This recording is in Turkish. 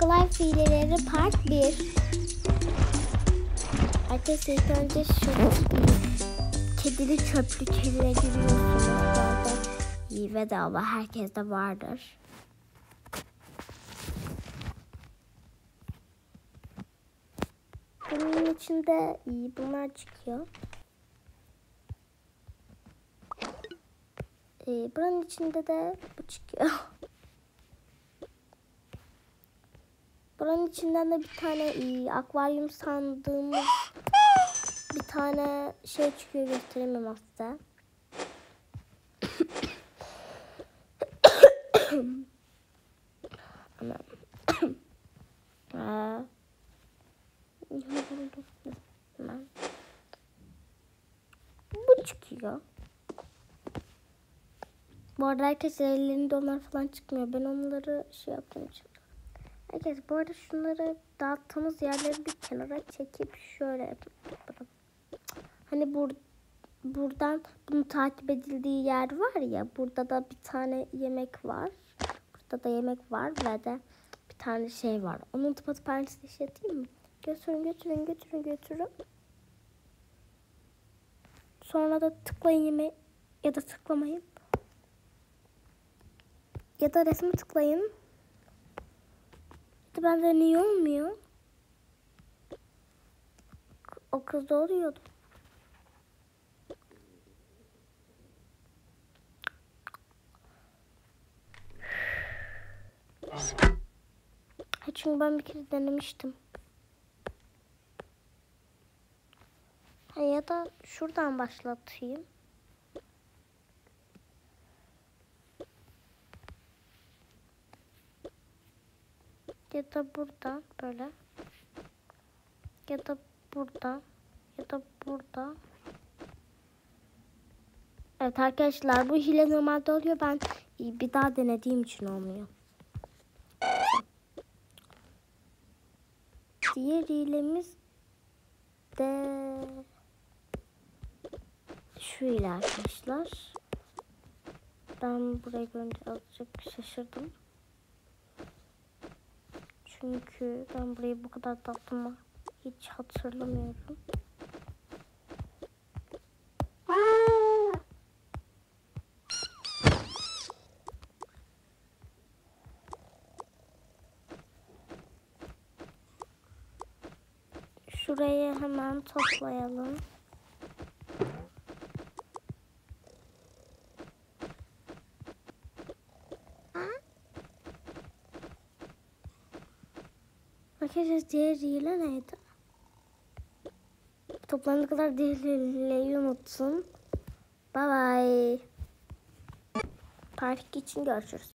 Life hileleri part 1. Arkadaşlar ilk önce şöyle kedili çöplük evine giriyorsunuz. Zaten iyi ve bedava, herkeste vardır. Bunun içinde iyi bunlar çıkıyor. Buranın içinde de bu çıkıyor. Buranın içinden de bir tane akvaryum sandığımız bir tane şey çıkıyor, gösteremem aslında. Bu çıkıyor. Bu arada herkes ellerinde onlar falan çıkmıyor. Ben onları şey yaptığım için. Herkes bu arada şunları dağıttığımız yerleri bir kenara çekip şöyle yapalım. Hani buradan bunun takip edildiği yer var ya. Burada da bir tane yemek var. Burada da yemek var ve de bir tane şey var. Onun tıpatıp şey değil mi? Götürün. Sonra da tıklayın yemeği ya da tıklamayın. Ya da resme tıklayın. Bende niye olmuyor? O kızda oluyordu. Çünkü ben bir kere denemiştim. Ya da şuradan başlatayım. Ya da burada böyle. Ya da burada. Ya da burada. Evet arkadaşlar, bu hile normalde oluyor. Ben bir daha denediğim için olmuyor. Diğer hilemiz de şu hile arkadaşlar. Ben burayı görünce azıcık şaşırdım. Çünkü ben burayı bu kadar tatlımı hiç hatırlamıyorum. Şurayı hemen toplayalım. Arkadaşlar diğer hile neydi? Toplanana kadar diğer hileyi unutsun. Bye bye. Part 2 için görüşürüz.